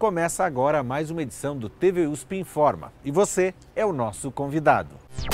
Começa agora mais uma edição do TV USP Informa e você é o nosso convidado.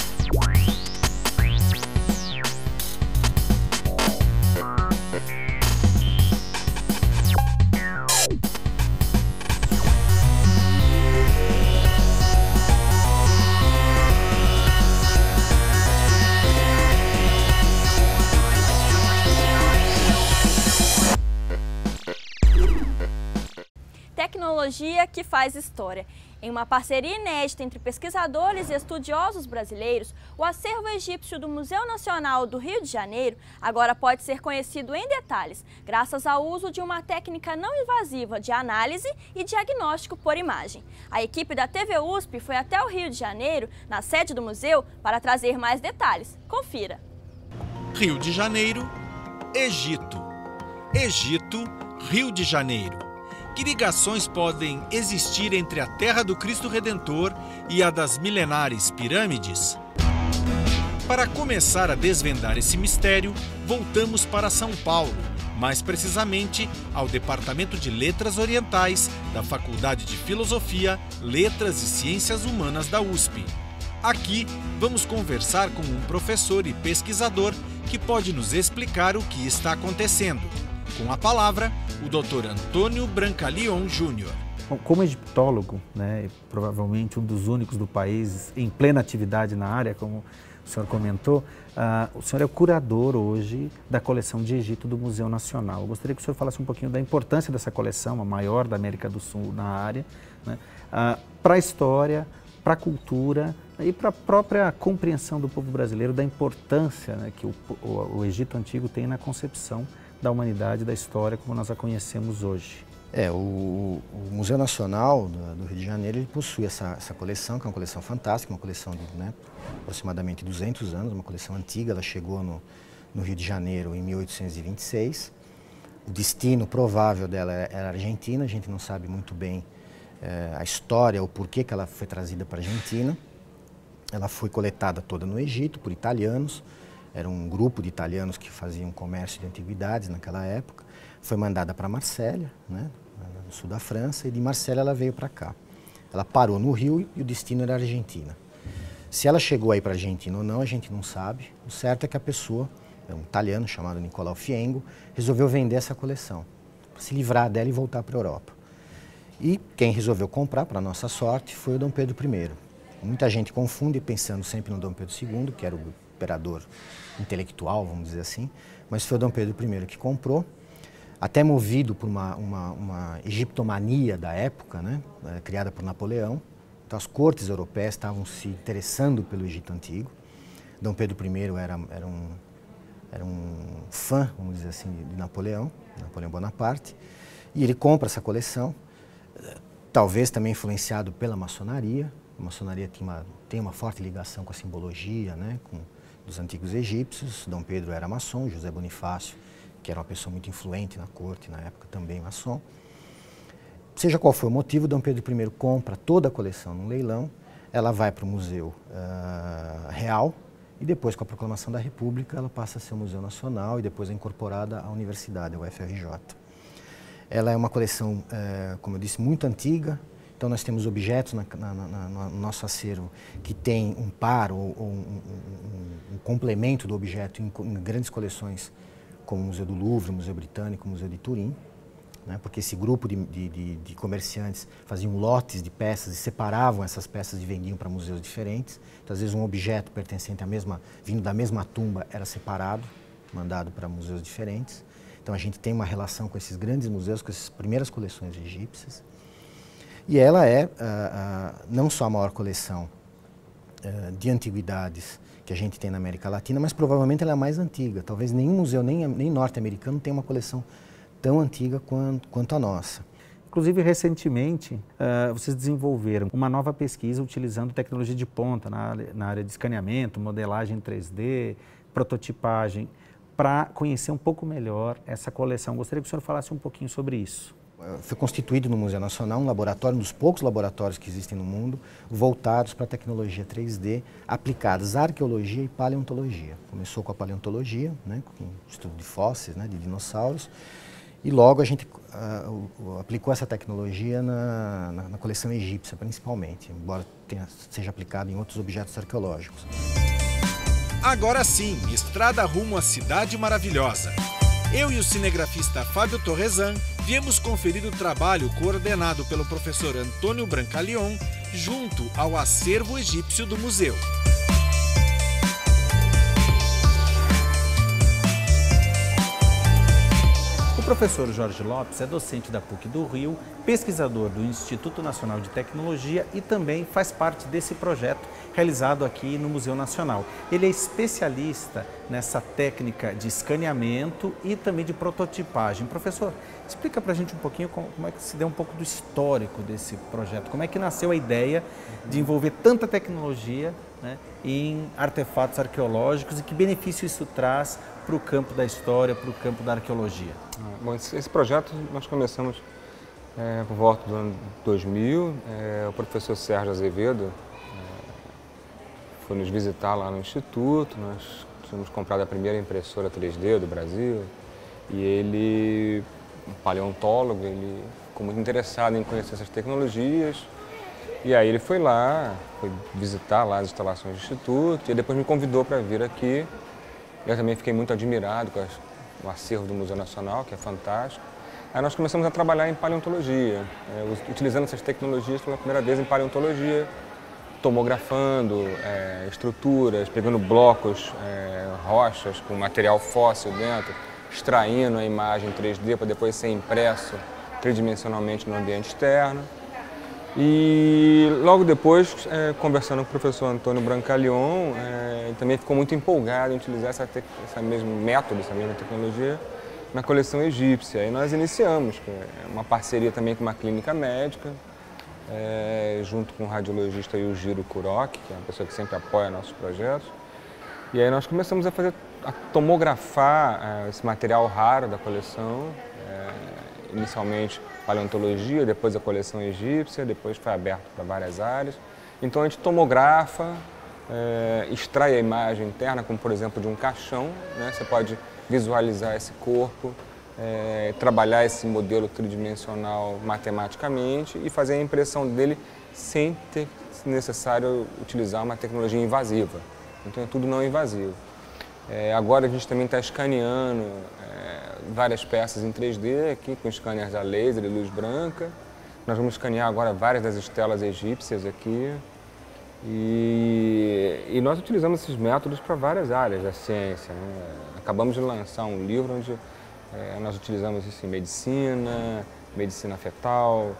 Tecnologia que faz história. Em uma parceria inédita entre pesquisadores e estudiosos brasileiros, o acervo egípcio do Museu Nacional do Rio de Janeiro agora pode ser conhecido em detalhes, graças ao uso de uma técnica não invasiva de análise e diagnóstico por imagem. A equipe da TV USP foi até o Rio de Janeiro, na sede do museu, para trazer mais detalhes. Confira. Rio de Janeiro, Egito. Egito, Rio de Janeiro. Que ligações podem existir entre a terra do Cristo Redentor e a das milenares pirâmides? Para começar a desvendar esse mistério, voltamos para São Paulo, mais precisamente ao Departamento de Letras Orientais da Faculdade de Filosofia, Letras e Ciências Humanas da USP. Aqui vamos conversar com um professor e pesquisador que pode nos explicar o que está acontecendo. Com a palavra, o Dr. Antônio Brancalion Júnior. Bom, como egiptólogo, provavelmente um dos únicos do país em plena atividade na área, como o senhor comentou, o senhor é o curador hoje da coleção de Egito do Museu Nacional. Eu gostaria que o senhor falasse um pouquinho da importância dessa coleção, a maior da América do Sul na área, para a história, para a cultura e para a própria compreensão do povo brasileiro da importância que o Egito Antigo tem na concepção da humanidade, da história como nós a conhecemos hoje. O Museu Nacional do Rio de Janeiro ele possui essa coleção, que é uma coleção fantástica, uma coleção de aproximadamente 200 anos, uma coleção antiga. Ela chegou no Rio de Janeiro em 1826. O destino provável dela era a Argentina, a gente não sabe muito bem a história, o porquê que ela foi trazida para a Argentina. Ela foi coletada toda no Egito por italianos. Era um grupo de italianos que faziam comércio de antiguidades naquela época. Foi mandada para Marsella, no sul da França, e de Marsella ela veio para cá. Ela parou no Rio e o destino era a Argentina. Se ela chegou aí para a Argentina ou não, a gente não sabe. O certo é que a pessoa, um italiano chamado Nicolau Fiengo, resolveu vender essa coleção, para se livrar dela e voltar para a Europa. E quem resolveu comprar, para nossa sorte, foi o Dom Pedro I. Muita gente confunde, pensando sempre no Dom Pedro II, que era o imperador intelectual, vamos dizer assim, mas foi o Dom Pedro I que comprou, até movido por uma egiptomania da época, criada por Napoleão. Então as cortes europeias estavam se interessando pelo Egito Antigo. Dom Pedro I era um fã, vamos dizer assim, de Napoleão Bonaparte, e ele compra essa coleção, talvez também influenciado pela maçonaria. A maçonaria tem uma forte ligação com a simbologia, dos antigos egípcios. Dom Pedro era maçom, José Bonifácio, que era uma pessoa muito influente na corte na época, também maçom. Seja qual for o motivo, Dom Pedro I compra toda a coleção num leilão, ela vai para o Museu Real e depois, com a proclamação da República, ela passa a ser o Museu Nacional e depois é incorporada à universidade, ao UFRJ. Ela é uma coleção, como eu disse, muito antiga. Então nós temos objetos no nosso acervo que tem um par ou um complemento do objeto em grandes coleções, como o Museu do Louvre, o Museu Britânico, o Museu de Turim, porque esse grupo de comerciantes faziam lotes de peças e separavam essas peças e vendiam para museus diferentes. Então, às vezes um objeto pertencente vindo da mesma tumba era separado, mandado para museus diferentes. Então a gente tem uma relação com esses grandes museus, com essas primeiras coleções egípcias. E ela é não só a maior coleção de antiguidades que a gente tem na América Latina, mas provavelmente ela é a mais antiga. Talvez nenhum museu, nem norte-americano, tenha uma coleção tão antiga quanto a nossa. Inclusive, recentemente, vocês desenvolveram uma nova pesquisa utilizando tecnologia de ponta na área de escaneamento, modelagem 3D, prototipagem, para conhecer um pouco melhor essa coleção. Gostaria que o senhor falasse um pouquinho sobre isso. Foi constituído no Museu Nacional um laboratório, um dos poucos laboratórios que existem no mundo, voltados para a tecnologia 3D, aplicadas à arqueologia e paleontologia. Começou com a paleontologia, com o estudo de fósseis, de dinossauros, E logo a gente aplicou essa tecnologia na coleção egípcia, principalmente, embora seja aplicado em outros objetos arqueológicos. Agora sim, estrada rumo à Cidade Maravilhosa. Eu e o cinegrafista Fábio Torresan viemos conferir o trabalho coordenado pelo professor Antônio Brancaleon junto ao acervo egípcio do museu. O professor Jorge Lopes é docente da PUC do Rio, pesquisador do Instituto Nacional de Tecnologia e também faz parte desse projeto realizado aqui no Museu Nacional. Ele é especialista nessa técnica de escaneamento e também de prototipagem. Professor, explica para a gente um pouquinho como é que se deu um pouco do histórico desse projeto, como é que nasceu a ideia de envolver tanta tecnologia, né, em artefatos arqueológicos e que benefício isso traz para o campo da história, para o campo da arqueologia. Bom, esse projeto nós começamos por volta do ano 2000. O professor Sérgio Azevedo foi nos visitar lá no Instituto. Nós tínhamos comprado a primeira impressora 3D do Brasil e ele, um paleontólogo, ele ficou muito interessado em conhecer essas tecnologias. E aí ele foi lá, foi visitar lá as instalações do Instituto e depois me convidou para vir aqui. Eu também fiquei muito admirado com o acervo do Museu Nacional, que é fantástico. Aí nós começamos a trabalhar em paleontologia, utilizando essas tecnologias pela primeira vez em paleontologia, tomografando estruturas, pegando blocos, rochas com material fóssil dentro, extraindo a imagem 3D para depois ser impresso tridimensionalmente no ambiente externo. E logo depois, conversando com o professor Antônio Brancaleon, ele também ficou muito empolgado em utilizar esse mesmo método, essa mesma tecnologia na coleção egípcia. E nós iniciamos uma parceria também com uma clínica médica, junto com o radiologista Yujiro Kuroki, que é uma pessoa que sempre apoia nossos projetos. E aí nós começamos a tomografar esse material raro da coleção, inicialmente paleontologia, depois a coleção egípcia, depois foi aberto para várias áreas. Então a gente tomografa, extrai a imagem interna, como por exemplo de um caixão, né? Você pode visualizar esse corpo, trabalhar esse modelo tridimensional matematicamente e fazer a impressão dele sem ter necessário utilizar uma tecnologia invasiva. Então é tudo não invasivo. Agora a gente também está escaneando várias peças em 3D aqui com scanners a laser e luz branca. Nós vamos escanear agora várias das estelas egípcias aqui. E nós utilizamos esses métodos para várias áreas da ciência, né? Acabamos de lançar um livro onde nós utilizamos isso em medicina, medicina fetal,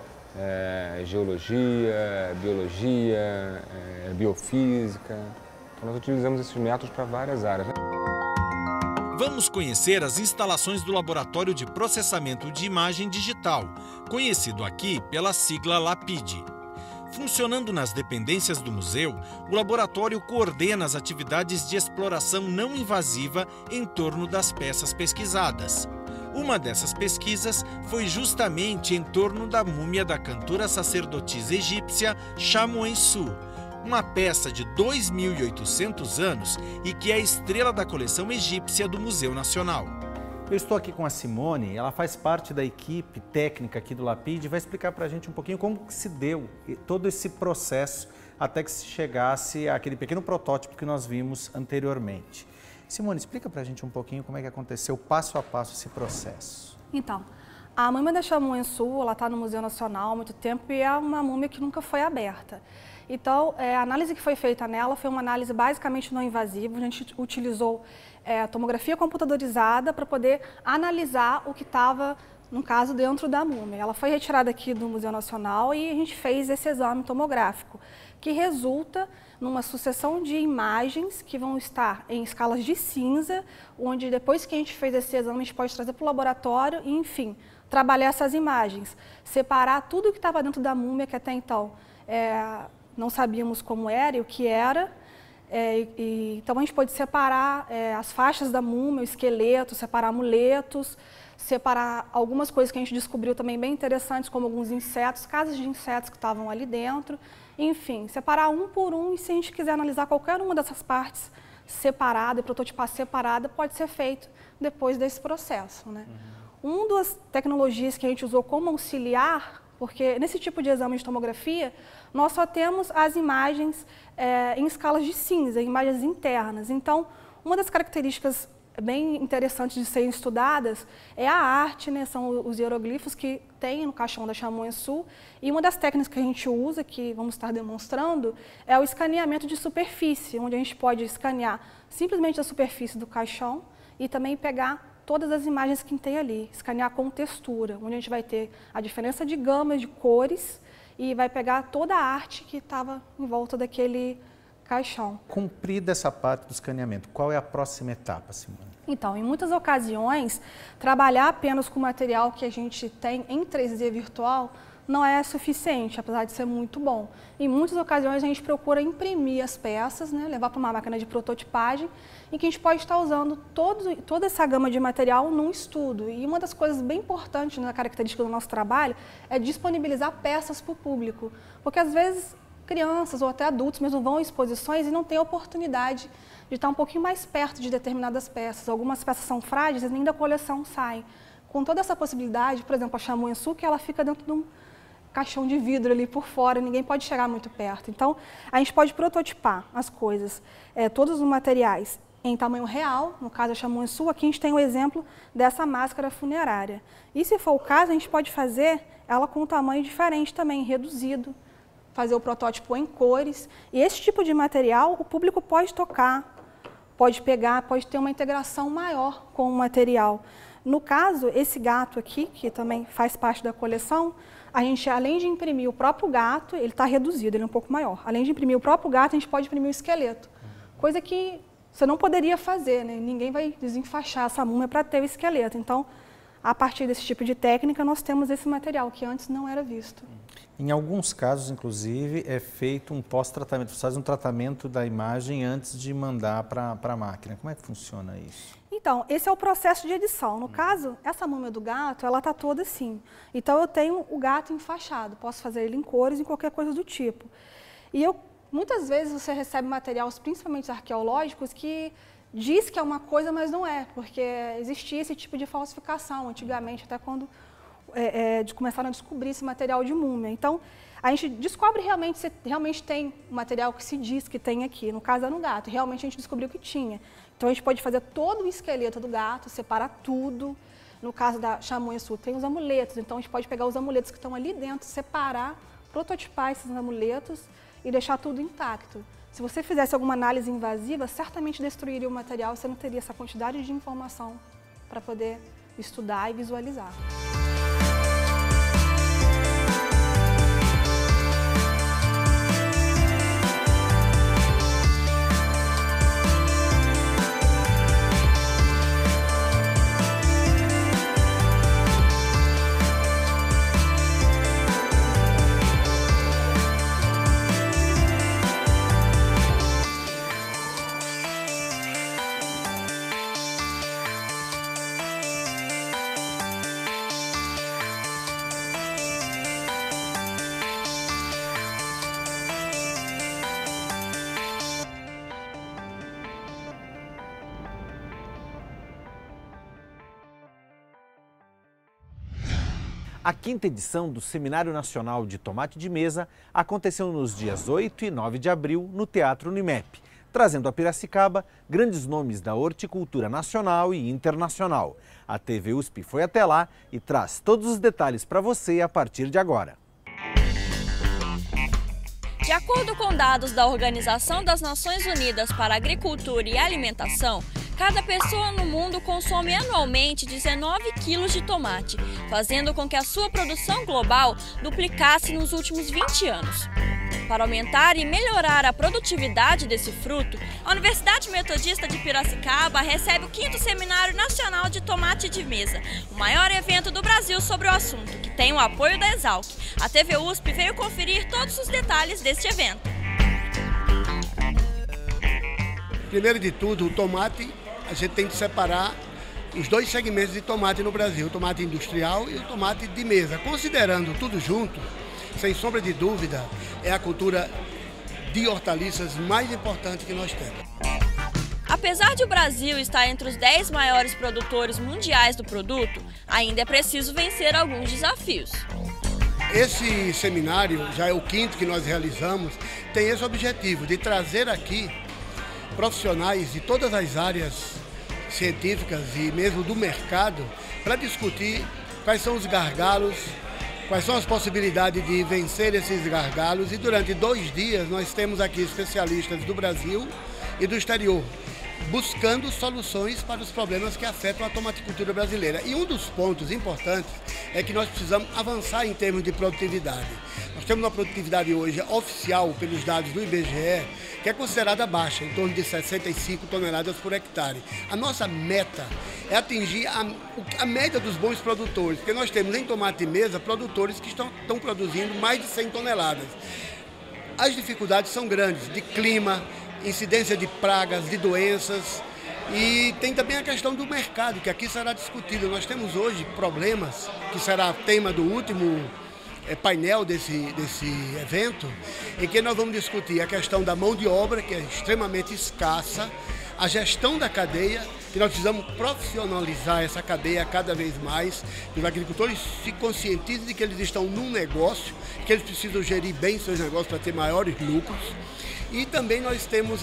geologia, biologia, biofísica. Então nós utilizamos esses métodos para várias áreas, né? Vamos conhecer as instalações do Laboratório de Processamento de Imagem Digital, conhecido aqui pela sigla LAPID. Funcionando nas dependências do museu, o laboratório coordena as atividades de exploração não invasiva em torno das peças pesquisadas. Uma dessas pesquisas foi justamente em torno da múmia da cantora sacerdotisa egípcia Shamu-Ensu, uma peça de 2.800 anos e que é a estrela da coleção egípcia do Museu Nacional. Eu estou aqui com a Simone, ela faz parte da equipe técnica aqui do LAPID e vai explicar para a gente um pouquinho como que se deu todo esse processo até que se chegasse àquele pequeno protótipo que nós vimos anteriormente. Simone, explica para a gente um pouquinho como é que aconteceu passo a passo esse processo. Então, a múmia da Shamu-Ensu, ela está no Museu Nacional há muito tempo e é uma múmia que nunca foi aberta. Então, a análise que foi feita nela foi uma análise basicamente não invasiva. A gente utilizou tomografia computadorizada para poder analisar o que estava, no caso, dentro da múmia. Ela foi retirada aqui do Museu Nacional e a gente fez esse exame tomográfico, que resulta numa sucessão de imagens que vão estar em escalas de cinza, onde depois que a gente fez esse exame, a gente pode trazer para o laboratório e, enfim, trabalhar essas imagens, separar tudo o que estava dentro da múmia, que até então não sabíamos como era e o que era. Então a gente pode separar as faixas da múmia, o esqueleto, separar amuletos, separar algumas coisas que a gente descobriu também bem interessantes, como alguns insetos, casas de insetos que estavam ali dentro. Enfim, separar um por um, e se a gente quiser analisar qualquer uma dessas partes separada e prototipar separada, pode ser feito depois desse processo, né? uma das tecnologias que a gente usou como auxiliar, porque nesse tipo de exame de tomografia, nós só temos as imagens em escalas de cinza, imagens internas. Então, uma das características bem interessantes de serem estudadas é a arte, né? São os hieroglifos que tem no caixão da Chamois-Sul. E uma das técnicas que a gente usa, que vamos estar demonstrando, é o escaneamento de superfície, onde a gente pode escanear simplesmente a superfície do caixão e também pegar todas as imagens que tem ali, escanear com textura, onde a gente vai ter a diferença de gamas de cores e vai pegar toda a arte que estava em volta daquele caixão. Cumprida essa parte do escaneamento, qual é a próxima etapa, Simone? Então, em muitas ocasiões, trabalhar apenas com o material que a gente tem em 3D virtual não é suficiente, apesar de ser muito bom. Em muitas ocasiões, a gente procura imprimir as peças, né, levar para uma máquina de prototipagem, em que a gente pode estar usando toda essa gama de material num estudo. E uma das coisas bem importantes na característica do nosso trabalho é disponibilizar peças para o público, porque às vezes crianças ou até adultos mesmo vão em exposições e não têm a oportunidade de estar um pouquinho mais perto de determinadas peças. Algumas peças são frágeis e nem da coleção saem. Com toda essa possibilidade, por exemplo, a Chamois-Sul, que ela fica dentro de um caixão de vidro ali por fora, ninguém pode chegar muito perto. Então, a gente pode prototipar as coisas, todos os materiais em tamanho real, no caso da Chamois-Sul, aqui a gente tem o exemplo dessa máscara funerária. E se for o caso, a gente pode fazer ela com um tamanho diferente também, reduzido, fazer o protótipo em cores. E esse tipo de material o público pode tocar, pode pegar, pode ter uma integração maior com o material. No caso, esse gato aqui, que também faz parte da coleção, a gente, além de imprimir o próprio gato, ele está reduzido, ele é um pouco maior. Além de imprimir o próprio gato, a gente pode imprimir o esqueleto. Coisa que você não poderia fazer, né? Ninguém vai desenfaixar essa múmia para ter o esqueleto. Então, a partir desse tipo de técnica, nós temos esse material, que antes não era visto. Em alguns casos, inclusive, é feito um pós-tratamento, você faz um tratamento da imagem antes de mandar para a máquina. Como é que funciona isso? Então, esse é o processo de edição. No caso, essa múmia do gato, ela está toda assim. Então, eu tenho o gato enfaixado, posso fazer ele em cores, em qualquer coisa do tipo. E muitas vezes você recebe materiais, principalmente arqueológicos, que diz que é uma coisa, mas não é, porque existia esse tipo de falsificação antigamente, até quando começaram a descobrir esse material de múmia. Então, a gente descobre realmente se realmente tem o material que se diz que tem aqui. No caso, é no gato. Realmente, a gente descobriu que tinha. Então, a gente pode fazer todo o esqueleto do gato, separar tudo. No caso da Chamois-Sul, tem os amuletos. Então, a gente pode pegar os amuletos que estão ali dentro, separar, prototipar esses amuletos e deixar tudo intacto. Se você fizesse alguma análise invasiva, certamente destruiria o material, você não teria essa quantidade de informação para poder estudar e visualizar. A 5ª edição do Seminário Nacional de Tomate de Mesa aconteceu nos dias 8 e 9 de abril no Teatro Unimep, trazendo a Piracicaba grandes nomes da horticultura nacional e internacional. A TV USP foi até lá e traz todos os detalhes para você a partir de agora. De acordo com dados da Organização das Nações Unidas para a Agricultura e Alimentação, cada pessoa no mundo consome anualmente 19 quilos de tomate, fazendo com que a sua produção global duplicasse nos últimos 20 anos. Para aumentar e melhorar a produtividade desse fruto, a Universidade Metodista de Piracicaba recebe o 5º Seminário Nacional de Tomate de Mesa, o maior evento do Brasil sobre o assunto, que tem o apoio da Exalc. A TV USP veio conferir todos os detalhes deste evento. Primeiro de tudo, o tomate, a gente tem que separar os dois segmentos de tomate no Brasil, o tomate industrial e o tomate de mesa. Considerando tudo junto, sem sombra de dúvida, é a cultura de hortaliças mais importante que nós temos. A Apesar de o Brasil estar entre os 10 maiores produtores mundiais do produto, ainda é preciso vencer alguns desafios. Esse seminário, já é o 5º que nós realizamos, tem esse objetivo de trazer aqui profissionais de todas as áreas científicas e mesmo do mercado para discutir quais são os gargalos, quais são as possibilidades de vencer esses gargalos. E durante 2 dias nós temos aqui especialistas do Brasil e do exterior, buscando soluções para os problemas que afetam a tomaticultura brasileira. E um dos pontos importantes é que nós precisamos avançar em termos de produtividade. Nós temos uma produtividade hoje oficial, pelos dados do IBGE, que é considerada baixa, em torno de 65 toneladas por hectare. A nossa meta é atingir a média dos bons produtores, porque nós temos em tomate de mesa produtores que estão produzindo mais de 100 toneladas. As dificuldades são grandes, de clima, incidência de pragas, de doenças, e tem também a questão do mercado, que aqui será discutido. Nós temos hoje problemas, que será tema do último painel desse evento, em que nós vamos discutir a questão da mão de obra, que é extremamente escassa, a gestão da cadeia, que nós precisamos profissionalizar essa cadeia cada vez mais, que os agricultores se conscientizem de que eles estão num negócio, que eles precisam gerir bem seus negócios para ter maiores lucros. E também nós temos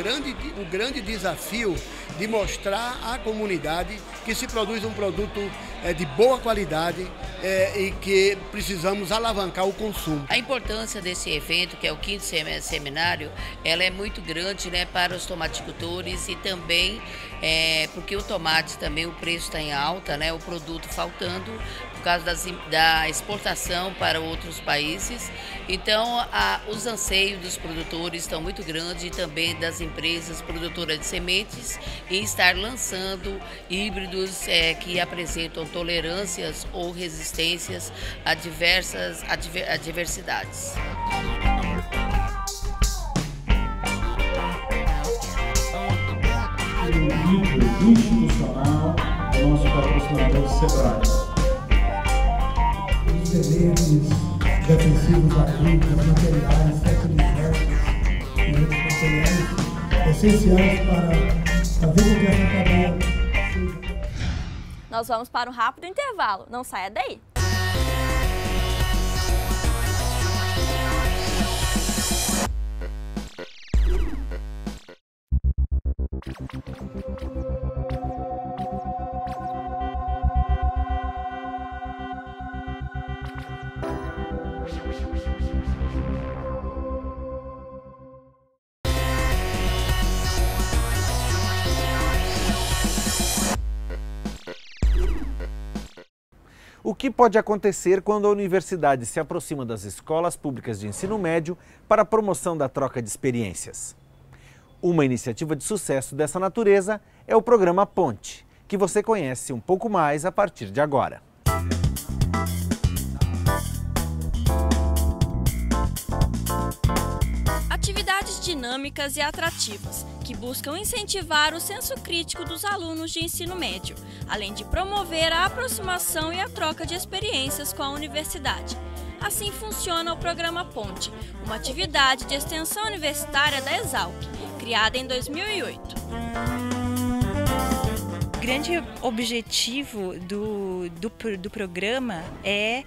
o grande desafio de mostrar à comunidade que se produz um produto de boa qualidade e que precisamos alavancar o consumo. A importância desse evento, que é o 5º seminário, ela é muito grande, né, para os tomaticultores e também porque o tomate também, o preço está em alta, né, o produto faltando por causa da exportação para outros países. Então, os anseios dos produtores estão muito grandes e também das empresas produtoras de sementes em estar lançando híbridos que apresentam tolerâncias ou resistências a diversas adversidades. O institucional é o nosso patrocinador SEBRAE. Os sementes defensivos agrícolas, materiais, fertilizantes e outros materiais essenciais para fazer com que essa cadeia seja. Nós vamos para um rápido intervalo, não saia daí! O que pode acontecer quando a universidade se aproxima das escolas públicas de ensino médio para a promoção da troca de experiências? Uma iniciativa de sucesso dessa natureza é o programa Ponte, que você conhece um pouco mais a partir de agora. Atividades dinâmicas e atrativas, que buscam incentivar o senso crítico dos alunos de ensino médio, além de promover a aproximação e a troca de experiências com a universidade. Assim funciona o programa Ponte, uma atividade de extensão universitária da Exalc, criada em 2008. O grande objetivo do programa é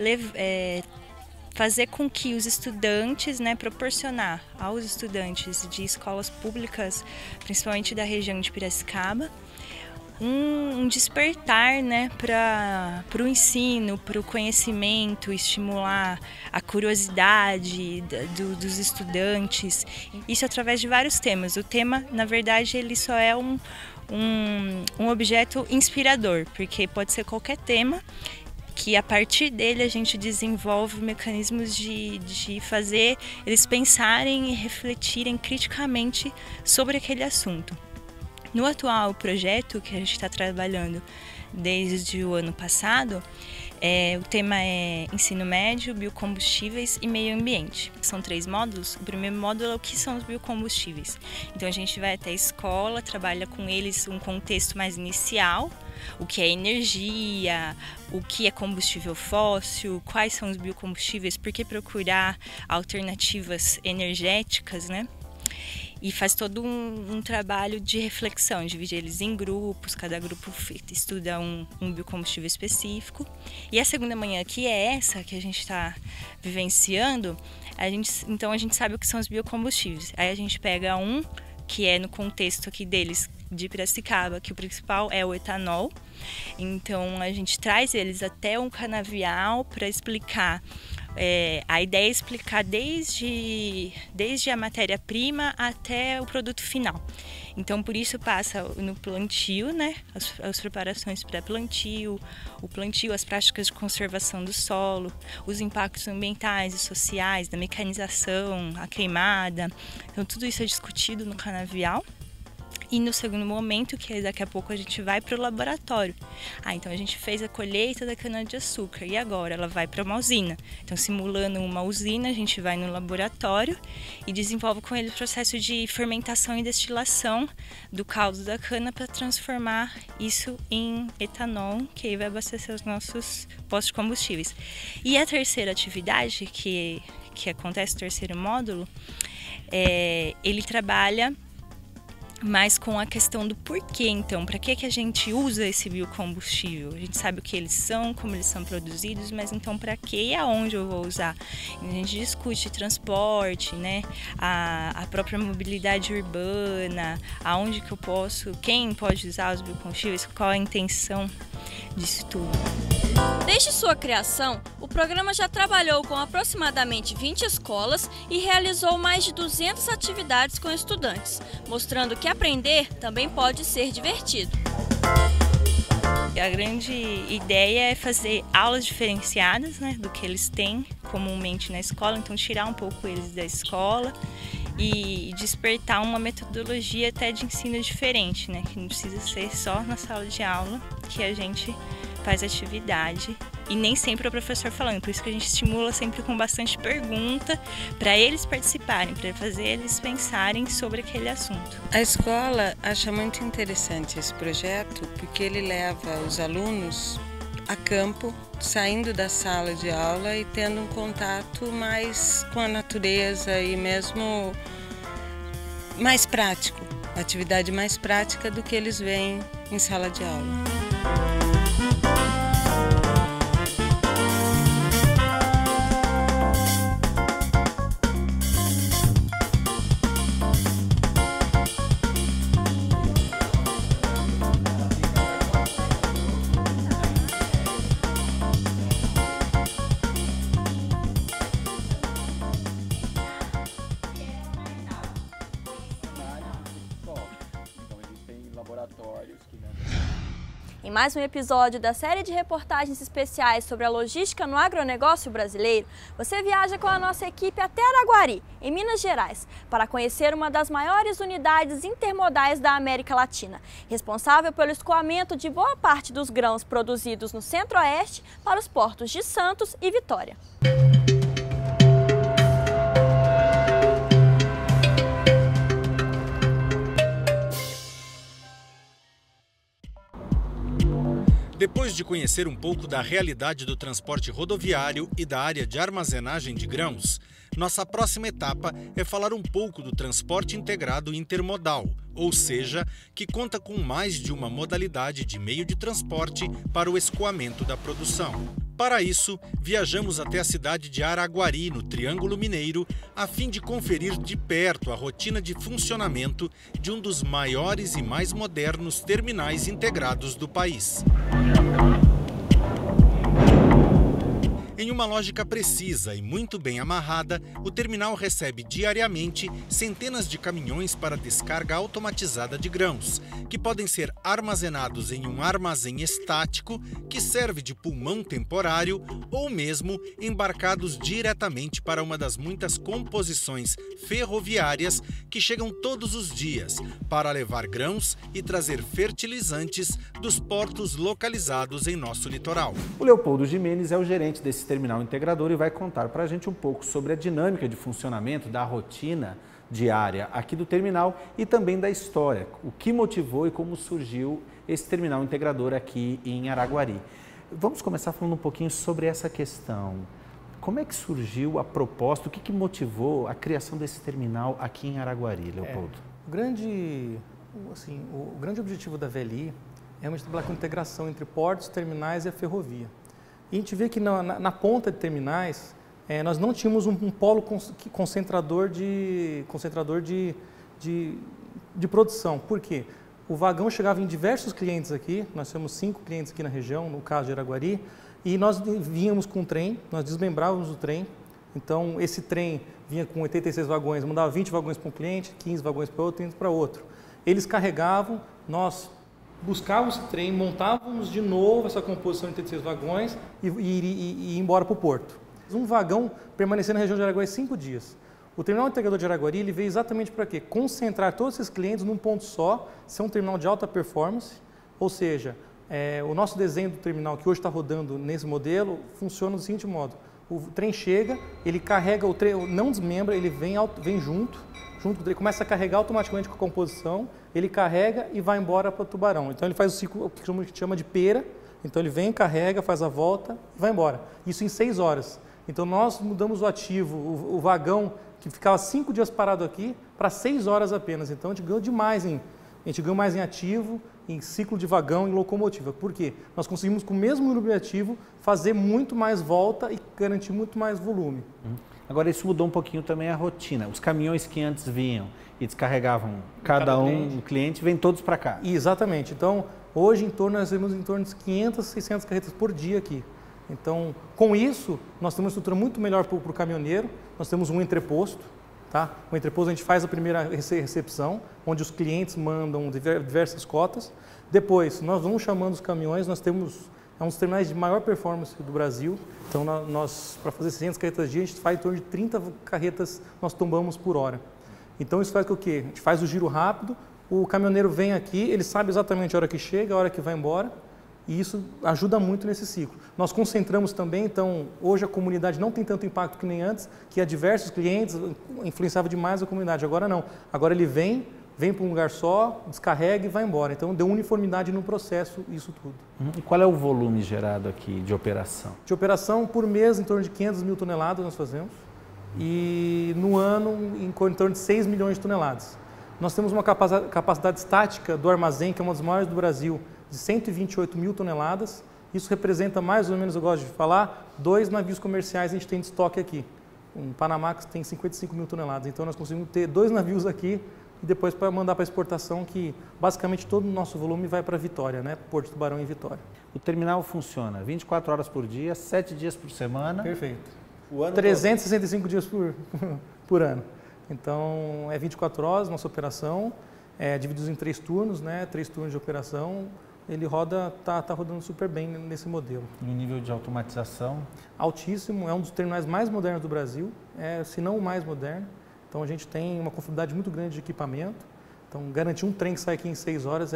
fazer com que os estudantes, proporcionar aos estudantes de escolas públicas, principalmente da região de Piracicaba, um despertar, para o ensino, para o conhecimento, estimular a curiosidade dos estudantes. Isso através de vários temas. O tema, na verdade, ele só é um objeto inspirador, porque pode ser qualquer tema, que a partir dele a gente desenvolve mecanismos de fazer eles pensarem e refletirem criticamente sobre aquele assunto. No atual projeto que a gente está trabalhando desde o ano passado, o tema é ensino médio, biocombustíveis e meio ambiente. São 3 módulos. O primeiro módulo é o que são os biocombustíveis. Então a gente vai até a escola, trabalha com eles um contexto mais inicial, o que é energia, o que é combustível fóssil, quais são os biocombustíveis, por que procurar alternativas energéticas, e faz todo um trabalho de reflexão, divide eles em grupos, cada grupo estuda um biocombustível específico. E a segunda manhã, que é essa que a gente está vivenciando, então a gente sabe o que são os biocombustíveis. Aí a gente pega um que é no contexto aqui deles, de Piracicaba, que o principal é o etanol. Então a gente traz eles até um canavial para explicar. A ideia é explicar desde a matéria-prima até o produto final. Então, por isso passa no plantio, né? As preparações pré-plantio, o plantio, as práticas de conservação do solo, os impactos ambientais e sociais, da mecanização, a queimada. Então, tudo isso é discutido no canavial. E no segundo momento, que daqui a pouco a gente vai para o laboratório. Então a gente fez a colheita da cana-de-açúcar e agora ela vai para uma usina. Então, simulando uma usina, a gente vai no laboratório e desenvolve com ele o processo de fermentação e destilação do caldo da cana para transformar isso em etanol, que aí vai abastecer os nossos postos de combustíveis. E a terceira atividade, que acontece no terceiro módulo, ele trabalha mas com a questão do porquê, então, para que a gente usa esse biocombustível? A gente sabe o que eles são, como eles são produzidos, mas então para que e aonde eu vou usar? A gente discute transporte, né? A própria mobilidade urbana, aonde que eu posso, quem pode usar os biocombustíveis, qual a intenção disso tudo. Desde sua criação, o programa já trabalhou com aproximadamente 20 escolas e realizou mais de 200 atividades com estudantes, mostrando que aprender também pode ser divertido. A grande ideia é fazer aulas diferenciadas, né, do que eles têm comumente na escola, então tirar um pouco eles da escola e despertar uma metodologia até de ensino diferente, né, que não precisa ser só na sala de aula que a gente faz atividade e nem sempre é o professor falando, por isso que a gente estimula sempre com bastante pergunta para eles participarem, para fazer eles pensarem sobre aquele assunto. A escola acha muito interessante esse projeto porque ele leva os alunos a campo, saindo da sala de aula e tendo um contato mais com a natureza e mesmo mais prático, atividade mais prática do que eles veem em sala de aula. Em mais um episódio da série de reportagens especiais sobre a logística no agronegócio brasileiro, você viaja com a nossa equipe até Araguari, em Minas Gerais, para conhecer uma das maiores unidades intermodais da América Latina, responsável pelo escoamento de boa parte dos grãos produzidos no Centro-Oeste para os portos de Santos e Vitória. Depois de conhecer um pouco da realidade do transporte rodoviário e da área de armazenagem de grãos, nossa próxima etapa é falar um pouco do transporte integrado intermodal, ou seja, que conta com mais de uma modalidade de meio de transporte para o escoamento da produção. Para isso, viajamos até a cidade de Araguari, no Triângulo Mineiro, a fim de conferir de perto a rotina de funcionamento de um dos maiores e mais modernos terminais integrados do país. Em uma lógica precisa e muito bem amarrada, o terminal recebe diariamente centenas de caminhões para descarga automatizada de grãos, que podem ser armazenados em um armazém estático, que serve de pulmão temporário, ou mesmo embarcados diretamente para uma das muitas composições ferroviárias que chegam todos os dias para levar grãos e trazer fertilizantes dos portos localizados em nosso litoral. O Leopoldo Jimenez é o gerente desse terminal integrador e vai contar para a gente um pouco sobre a dinâmica de funcionamento da rotina diária aqui do terminal e também da história, o que motivou e como surgiu esse terminal integrador aqui em Araguari. Vamos começar falando um pouquinho sobre essa questão. como é que surgiu a proposta, o que motivou a criação desse terminal aqui em Araguari, Leopoldo? O grande objetivo da VLI é uma integração entre portos, terminais e a ferrovia. E a gente vê que na ponta de terminais, nós não tínhamos um polo concentrador de produção. Por quê? O vagão chegava em diversos clientes aqui, nós temos 5 clientes aqui na região, no caso de Araguari, e nós vínhamos com o trem, nós desmembrávamos o trem. Então, esse trem vinha com 86 vagões, mandava 20 vagões para um cliente, 15 vagões para outro, 30 para outro. Eles carregavam, nós buscávamos esse trem, montávamos de novo essa composição de 86 vagões e ia embora para o porto. Um vagão permanecia na região de Araguari 5 dias. O terminal integrador de Araguari ele veio exatamente para quê? Concentrar todos esses clientes num ponto só, ser um terminal de alta performance, ou seja, o nosso desenho do terminal que hoje está rodando nesse modelo funciona do seguinte modo: o trem chega, ele carrega o trem, não desmembra, ele vem junto com o trem, começa a carregar automaticamente com a composição, ele carrega e vai embora para o Tubarão. Então ele faz o ciclo que a gente chama de pera, então ele vem, carrega, faz a volta e vai embora. Isso em 6 horas. Então nós mudamos o ativo, o vagão que ficava 5 dias parado aqui, para 6 horas apenas. Então a gente ganhou demais em ativo, em ciclo de vagão, em locomotiva. Por quê? Nós conseguimos, com o mesmo número de ativo, fazer muito mais volta e garantir muito mais volume. Agora, isso mudou um pouquinho também a rotina. Os caminhões que antes vinham e descarregavam cada um cliente, vêm todos para cá. Exatamente. Então, hoje, nós temos em torno de 500, 600 carretas por dia aqui. Então, com isso, nós temos uma estrutura muito melhor para o caminhoneiro. Nós temos um entreposto. Tá? O entreposto a gente faz a primeira recepção, onde os clientes mandam diversas cotas. Depois, nós vamos chamando os caminhões, nós temos um dos terminais de maior performance do Brasil. Então, nós, para fazer 600 carretas dia, a gente faz em torno de 30 carretas nós tombamos por hora. Então, isso faz o quê? A gente faz o giro rápido, o caminhoneiro vem aqui, ele sabe exatamente a hora que chega, a hora que vai embora, e isso ajuda muito nesse ciclo. Nós concentramos também, então, hoje a comunidade não tem tanto impacto que nem antes, que há diversos clientes, influenciava demais a comunidade. Agora não. Agora ele vem para um lugar só, descarrega e vai embora. Então, deu uniformidade no processo, isso tudo. E qual é o volume gerado aqui de operação? De operação, por mês, em torno de 500 mil toneladas nós fazemos. E no ano, em torno de 6 milhões de toneladas. Nós temos uma capacidade estática do armazém, que é uma das maiores do Brasil, de 128 mil toneladas. Isso representa mais ou menos, eu gosto de falar, 2 navios comerciais a gente tem de estoque aqui. Um Panamax tem 55 mil toneladas, então nós conseguimos ter 2 navios aqui e depois para mandar para exportação, que basicamente todo o nosso volume vai para Vitória, né? Porto Tubarão em Vitória. O terminal funciona 24 horas por dia, 7 dias por semana. Perfeito. O ano 365 dias por ano. Então, é 24 horas nossa operação, divididos em 3 turnos, né? 3 turnos de operação. Ele tá rodando super bem nesse modelo. E o nível de automatização? Altíssimo, é um dos terminais mais modernos do Brasil, se não o mais moderno. Então a gente tem uma confiabilidade muito grande de equipamento. Então garantir um trem que sai aqui em 6 horas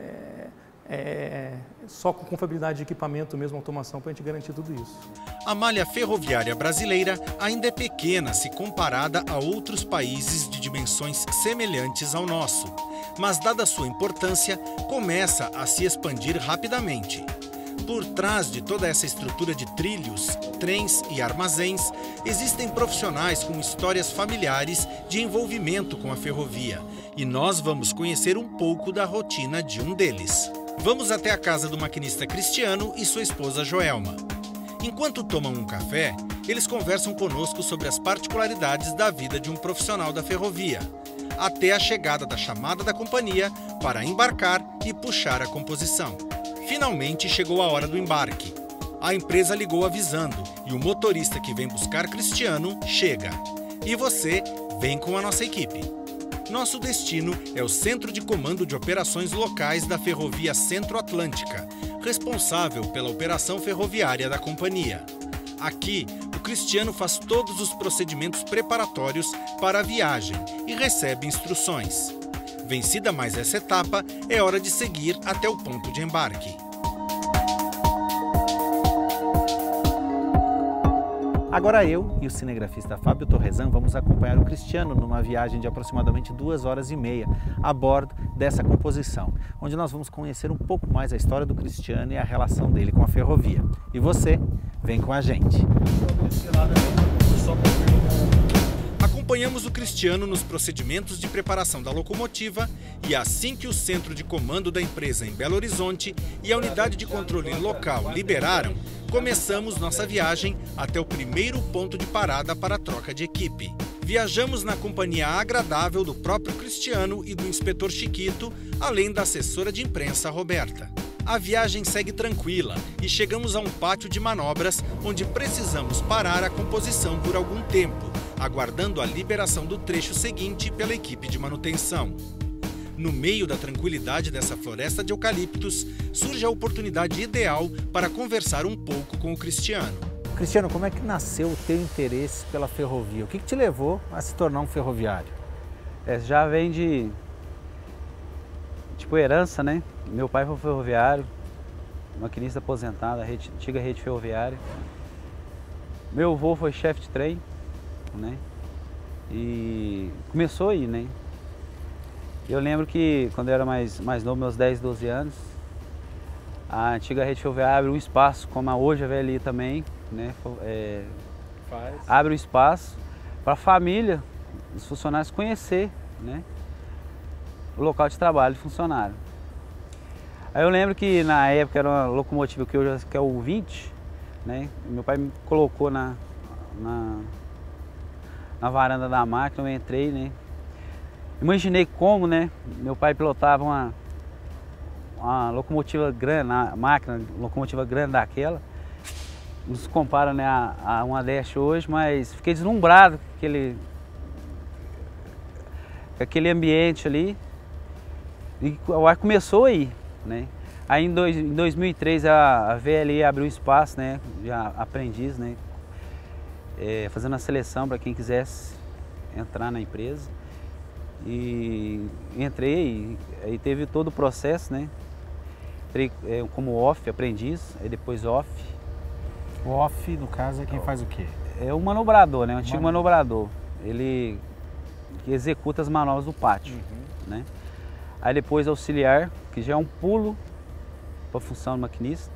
só com confiabilidade de equipamento mesmo, automação, para a gente garantir tudo isso. A malha ferroviária brasileira ainda é pequena se comparada a outros países de dimensões semelhantes ao nosso, mas dada sua importância, começa a se expandir rapidamente. Por trás de toda essa estrutura de trilhos, trens e armazéns, existem profissionais com histórias familiares de envolvimento com a ferrovia, e nós vamos conhecer um pouco da rotina de um deles. Vamos até a casa do maquinista Cristiano e sua esposa Joelma. Enquanto tomam um café, eles conversam conosco sobre as particularidades da vida de um profissional da ferrovia, até a chegada da chamada da companhia para embarcar e puxar a composição. Finalmente chegou a hora do embarque. A empresa ligou avisando e o motorista que vem buscar Cristiano chega. E você vem com a nossa equipe. Nosso destino é o Centro de Comando de Operações Locais da Ferrovia Centro-Atlântica, responsável pela operação ferroviária da companhia. Aqui, o Cristiano faz todos os procedimentos preparatórios para a viagem e recebe instruções. Vencida mais essa etapa, é hora de seguir até o ponto de embarque. Agora eu e o cinegrafista Fábio Torrezan vamos acompanhar o Cristiano numa viagem de aproximadamente 2h30 a bordo dessa composição, onde nós vamos conhecer um pouco mais a história do Cristiano e a relação dele com a ferrovia. E você Vem com a gente. Acompanhamos o Cristiano nos procedimentos de preparação da locomotiva e assim que o centro de comando da empresa em Belo Horizonte e a unidade de controle local liberaram, começamos nossa viagem até o primeiro ponto de parada para a troca de equipe. Viajamos na companhia agradável do próprio Cristiano e do inspetor Chiquito, além da assessora de imprensa Roberta. A viagem segue tranquila e chegamos a um pátio de manobras onde precisamos parar a composição por algum tempo, aguardando a liberação do trecho seguinte pela equipe de manutenção. No meio da tranquilidade dessa floresta de eucaliptos, surge a oportunidade ideal para conversar um pouco com o Cristiano. Cristiano, como é que nasceu o teu interesse pela ferrovia? O que te levou a se tornar um ferroviário? Já vem de tipo herança, né? Meu pai foi ferroviário, maquinista aposentado, antiga rede ferroviária. Meu avô foi chefe de trem, né? E começou aí, né? Eu lembro que quando eu era mais novo, meus 10, 12 anos, a antiga rede ferroviária abriu um espaço, como a hoje a VLI também, né? Abre um espaço para a família, os funcionários conhecer, né? O local de trabalho do funcionário. Aí eu lembro que na época era uma locomotiva que hoje é o 20, né? Meu pai me colocou na varanda da máquina, eu entrei, né? Imaginei como, né? Meu pai pilotava uma locomotiva grande, uma máquina, locomotiva grande daquela. Não se compara, né, a uma Dash hoje, mas fiquei deslumbrado com aquele ambiente ali. E o ar começou aí, né? Aí em 2003 a VLI abriu espaço, né, de aprendiz, né, fazendo a seleção para quem quisesse entrar na empresa. E entrei, aí teve todo o processo, né? Entrei como off, aprendiz, aí depois off. O off, no caso, é quem faz o quê? É o manobrador, né? O antigo manobrador. Ele executa as manobras do pátio, né? Aí depois auxiliar, que já é um pulo para a função do maquinista,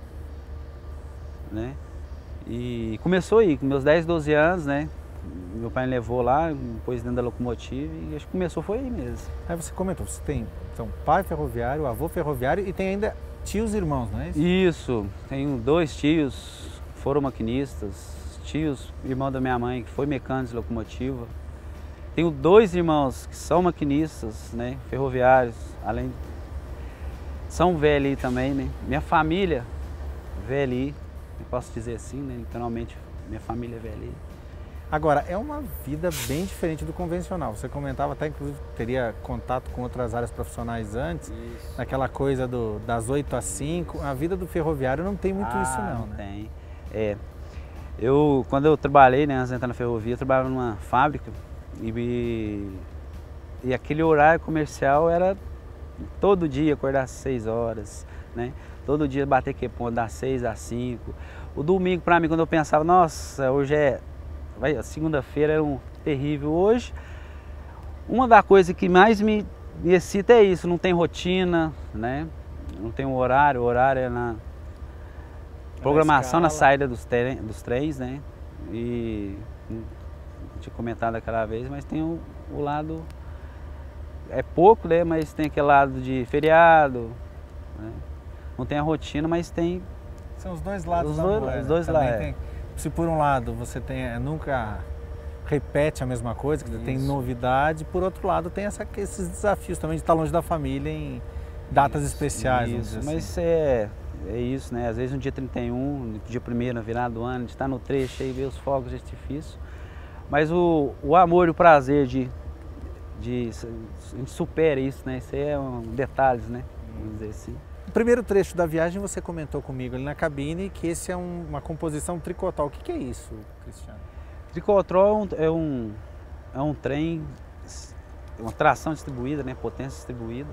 né? E começou aí, com meus 10, 12 anos, né? Meu pai me levou lá, depois dentro da locomotiva e acho que começou foi aí mesmo. Aí você comentou, você tem então, pai ferroviário, avô ferroviário e tem ainda tios e irmãos, não é isso? Isso, tenho 2 tios, foram maquinistas, tios, irmão da minha mãe que foi mecânico de locomotiva. Tenho 2 irmãos que são maquinistas, né, ferroviários, além são VLI também, né? Minha família VLI, eu posso dizer assim, né? Literalmente minha família é VLI. Agora, é uma vida bem diferente do convencional. Você comentava até, inclusive, teria contato com outras áreas profissionais antes, isso. Naquela coisa das 8 às 5. A vida do ferroviário não tem muito isso não, né? Tem. Quando eu trabalhei, né, antes de entrar na ferrovia, eu trabalhava numa fábrica e aquele horário comercial era todo dia acordar às 6 horas, né? Todo dia bater ponto das 6 às 5. O domingo, para mim, quando eu pensava, nossa, hoje a segunda-feira era terrível. Hoje, uma das coisas que mais me excita é isso, não tem rotina, né? Não tem um horário, o horário é na programação, na saída dos trens, né? E não tinha comentado aquela vez, mas tem o lado, é pouco, né? Mas tem aquele lado de feriado, né? Não tem a rotina, mas tem... São os dois lados da moeda. Os dois lados. Se por um lado você nunca repete a mesma coisa, que tem novidade, por outro lado tem esses desafios também de estar longe da família em datas especiais. Isso, mas é isso, né? Às vezes no dia 31, no dia 1º, na virada do ano, de estar no trecho aí, ver os fogos de artifício. Mas o amor e o prazer a gente supera isso, né? Isso aí é detalhes, né? Vamos dizer assim. No primeiro trecho da viagem você comentou comigo ali na cabine que esse é uma composição tricotrol. O que é isso, Cristiano? Tricotrol é um trem, uma tração distribuída, né? Potência distribuída.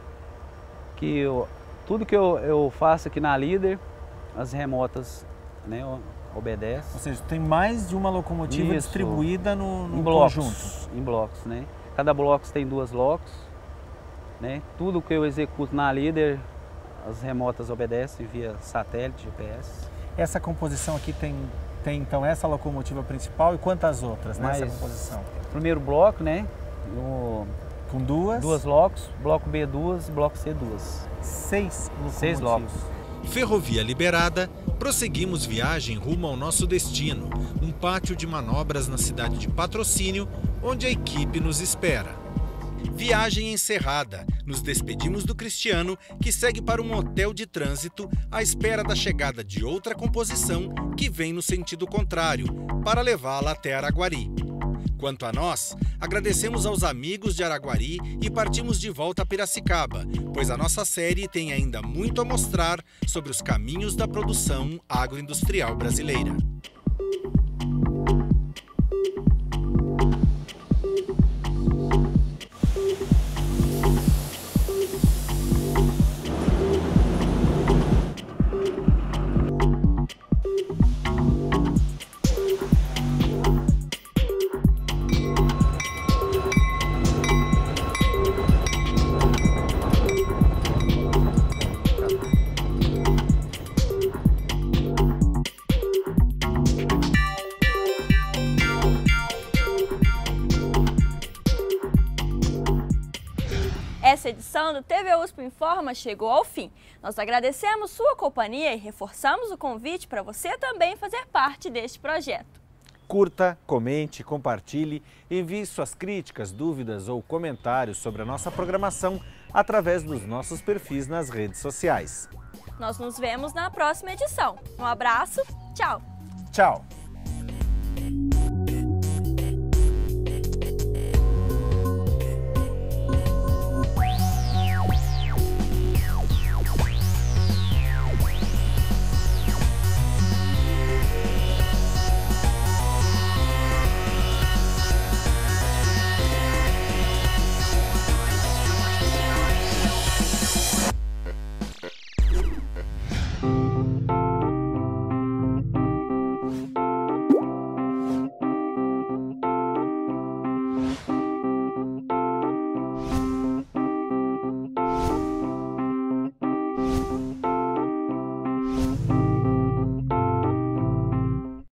Que tudo que eu faço aqui na líder, as remotas, né, obedecem. Ou seja, tem mais de uma locomotiva distribuída no blocos, conjunto. Em blocos, né? Cada bloco tem 2 locos, né? Tudo que eu executo na líder, as remotas obedecem via satélite, GPS. Essa composição aqui tem então essa locomotiva principal e quantas outras nessa composição? Primeiro bloco, né? Com duas locos, bloco B 2, bloco C 2. 6 locomotivas. 6 locos. Ferrovia liberada, prosseguimos viagem rumo ao nosso destino, um pátio de manobras na cidade de Patrocínio, onde a equipe nos espera. Viagem encerrada, nos despedimos do Cristiano, que segue para um hotel de trânsito à espera da chegada de outra composição que vem no sentido contrário, para levá-la até Araguari. Quanto a nós, agradecemos aos amigos de Araguari e partimos de volta a Piracicaba, pois a nossa série tem ainda muito a mostrar sobre os caminhos da produção agroindustrial brasileira. Essa edição do TV USP Informa chegou ao fim. Nós agradecemos sua companhia e reforçamos o convite para você também fazer parte deste projeto. Curta, comente, compartilhe, envie suas críticas, dúvidas ou comentários sobre a nossa programação através dos nossos perfis nas redes sociais. Nós nos vemos na próxima edição. Um abraço, tchau! Tchau!